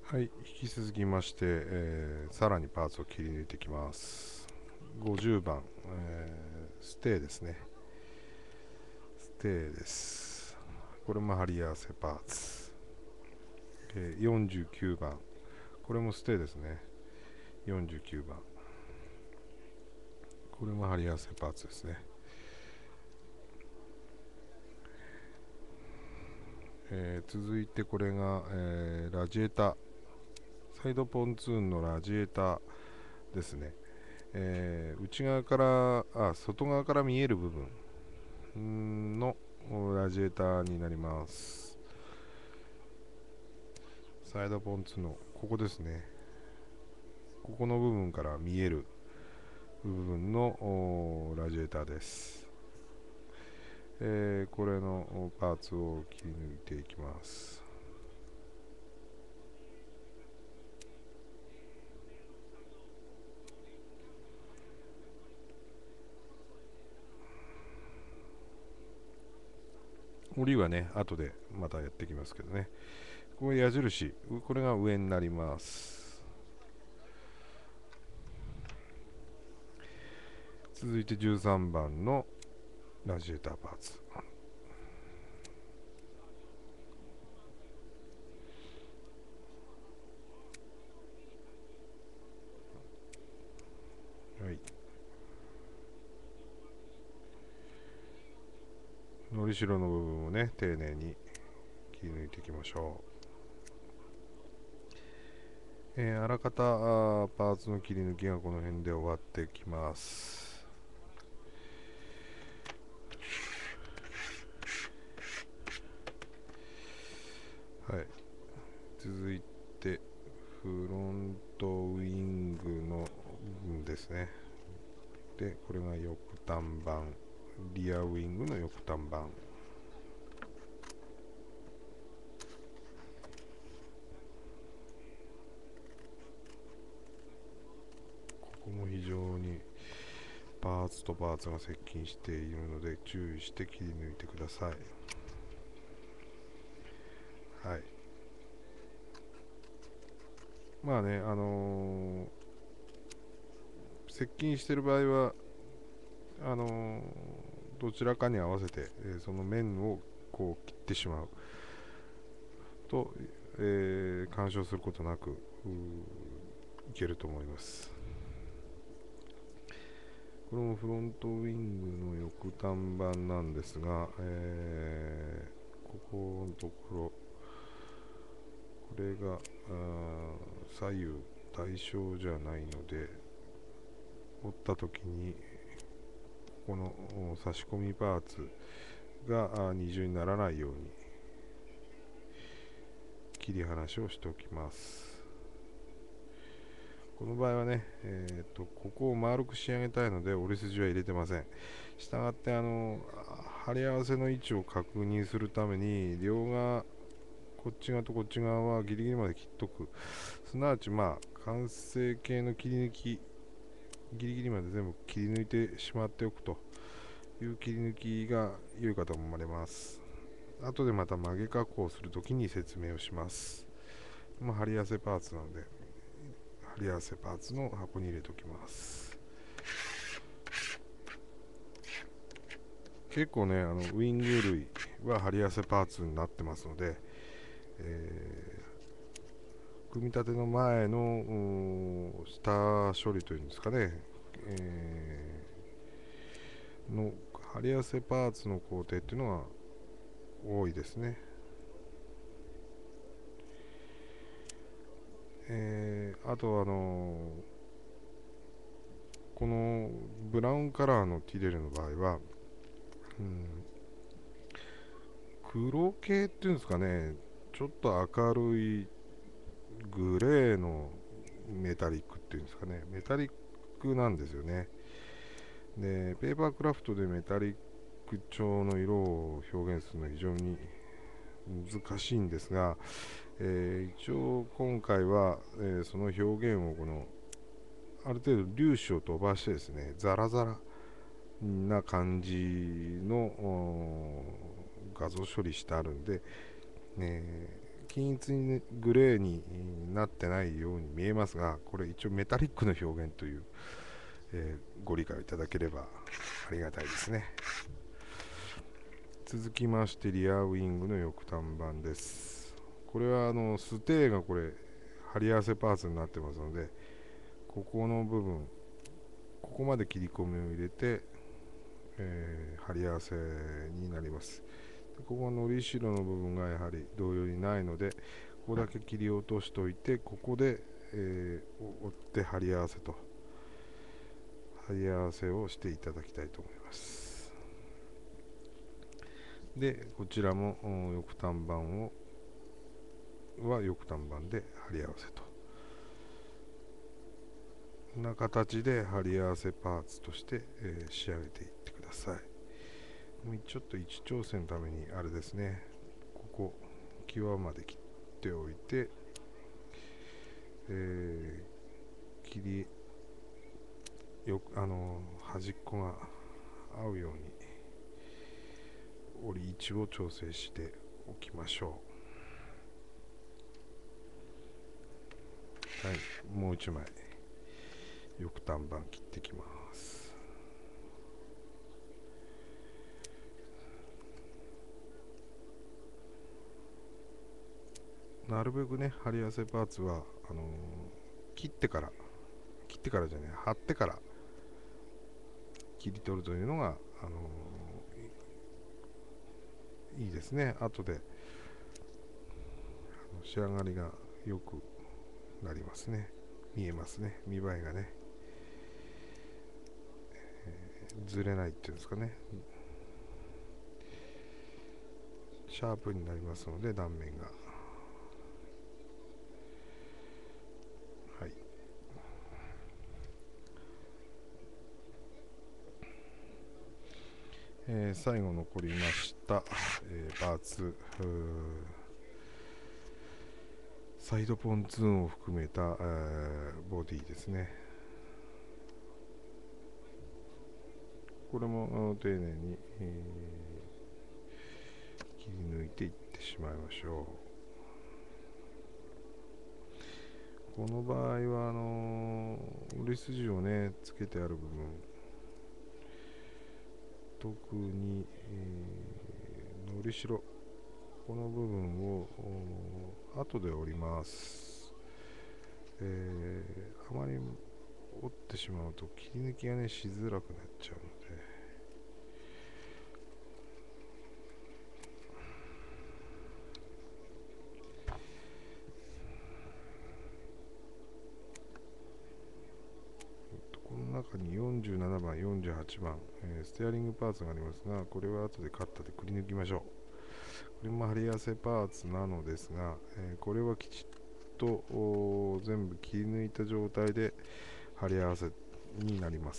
はい、引き続きまして、さらにパーツを切り抜いていきます。50番、ステーですね。ステーです。これも貼り合わせパーツ。49番、これもステーですね。49番、これも貼り合わせパーツですね。続いてこれが、ラジエータ、サイドポンツーンのラジエータですね。内側から外側から見える部分のラジエーターになります。サイドポンツのここですね。ここの部分から見える部分のラジエーターです。これのパーツを切り抜いていきます。折りはね、後でまたやっていきますけどね。これ矢印、これが上になります。続いて13番のラジエーターパーツ。はい。のりしろの部分をね、丁寧に切り抜いていきましょう。あらかたパーツの切り抜きがこの辺で終わってきます。はい。続いてフロントウィングの部分ですね。でこれが翼端板、リアウィングの翼端板。ここも非常にパーツとパーツが接近しているので注意して切り抜いてください。はい。まあね、接近している場合はどちらかに合わせて、その面をこう切ってしまうと、干渉することなくいけると思います。これもフロントウィングの翼端板なんですが、ここのところこれが左右対称じゃないので、折った時にここの差し込みパーツが二重にならないように切り離しをしておきます。この場合はね、ここを丸く仕上げたいので折り筋は入れてません。したがって貼り合わせの位置を確認するために両側、こっち側とこっち側はギリギリまで切っとく。すなわち完成形の切り抜き、ギリギリまで全部切り抜いてしまっておくという切り抜きが良いかと思われます。後でまた曲げ加工するときに説明をします。貼り合わせパーツなので貼り合わせパーツの箱に入れておきます。結構ね、ウィング類は貼り合わせパーツになってますので、組み立ての前の下処理というんですかね、の貼り合わせパーツの工程っていうのが多いですね。あとこのブラウンカラーのティレルの場合は、黒系っていうんですかね、ちょっと明るいグレーのメタリックっていうんですかね、メタリックなんですよね。でペーパークラフトでメタリック調の色を表現するのは非常に難しいんですが、一応今回は、その表現をある程度粒子を飛ばしてですね、ザラザラな感じの画像処理してあるんで、 均一にグレーになってないように見えますが、これ一応メタリックの表現という、ご理解いただければありがたいですね。続きましてリアウィングの翼端板です。これはステーがこれ貼り合わせパーツになってますので、ここの部分、ここまで切り込みを入れて、貼り合わせになります。ここのりしろの部分がやはり同様にないので、ここだけ切り落としておいて、ここで、折って貼り合わせをしていただきたいと思います。でこちらも翼端板は翼端板で貼り合わせと、こんな形で貼り合わせパーツとして、仕上げていってください。ちょっと位置調整のためにあれですね、ここ際まで切っておいて、端っこが合うように折り位置を調整しておきましょう。はい、もう一枚翼端板切ってきます。なるべくね、貼り合わせパーツは切ってからじゃない、貼ってから切り取るというのが、いいですね。後で仕上がりが良くなりますね。見えますね。見栄えがね、ずれないっていうんですかね、シャープになりますので、断面が。はい、最後残りました、パーツ、サイドポンツーンを含めた、ボディですね。これも丁寧に、切り抜いていってしまいましょう。この場合は売り筋をねつけてある部分、特に、のりしろ、この部分を後で折ります。あまり折ってしまうと切り抜きがねしづらくなっちゃうので、この中に47番、48番、ステアリングパーツがありますが、これは後でカッターでくり抜きましょう。これも貼り合わせパーツなのですが、これはきちっと全部切り抜いた状態で貼り合わせになります。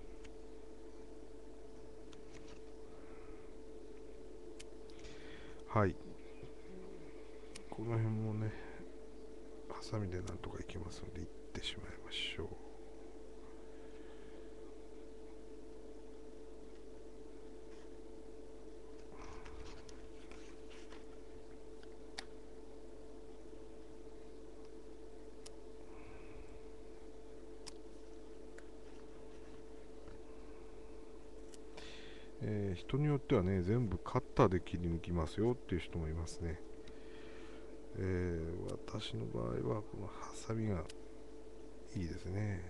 はい、この辺もねハサミでなんとかいきますのでいってしまいましょう。人によってはね全部カッターで切り抜きますよっていう人もいますね。私の場合はこのハサミがいいですね。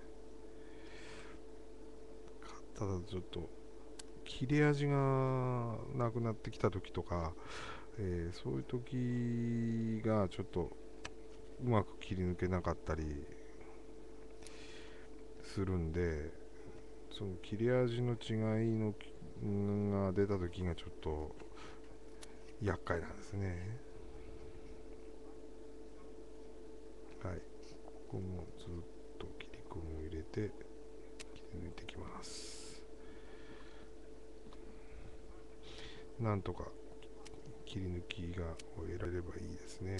カッターだとちょっと切れ味がなくなってきた時とか、そういう時がちょっとうまく切り抜けなかったりするんで、その切れ味の違いのが出た時がちょっと厄介なんですね。はい、ここもずっと切り込みを入れて切り抜いていきます。なんとか切り抜きが終えられればいいですね。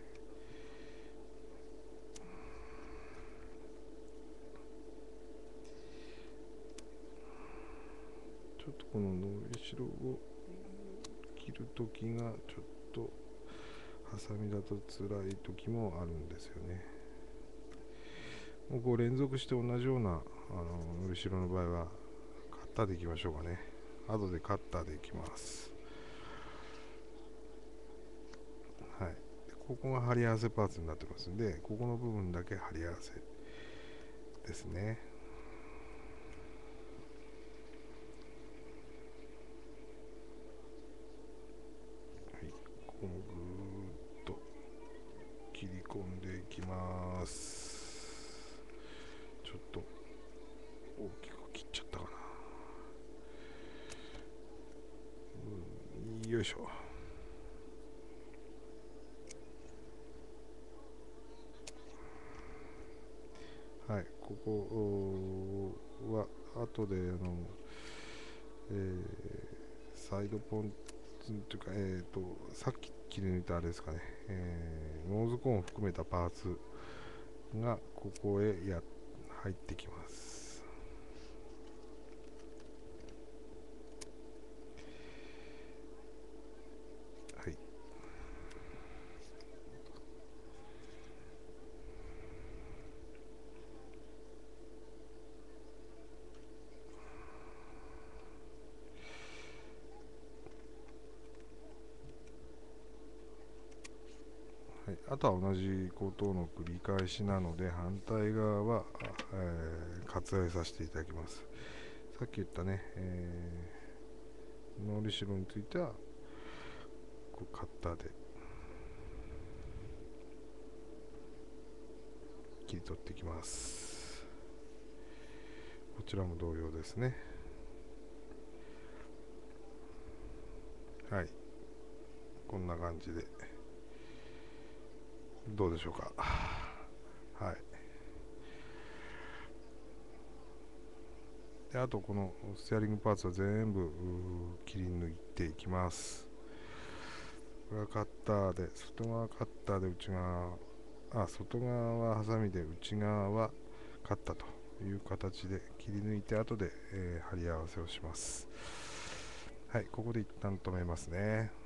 ちょっとこの伸びしろを切るときがちょっとハサミだと辛い時もあるんですよね。もうこう連続して同じようなのりしろの場合はカッターでいきましょうかね。後でカッターでいきます。はい、ここが貼り合わせパーツになってますんで、ここの部分だけ貼り合わせですね。はい、ここもぐーっと切り込んでいきます。ちょっと大きく切っちゃったかな。よいしょ。はい、ここは後でサイドポンというか、さっき切り抜いたあれですかね、ノーズコーンを含めたパーツがここへ入ってきます。はい、はい、あとは同じことの繰り返しなので、反対側は、割愛させていただきます。さっき言ったね、のりしろについてはこうカッターで切り取っていきます。こちらも同様ですね。はい、こんな感じでどうでしょうか。はい、であとこのステアリングパーツは全部切り抜いていきます。これはカッターで、外側カッターで内側、外側はハサミで内側はカッターという形で切り抜いて、後で、貼り合わせをします。はい、ここで一旦止めますね。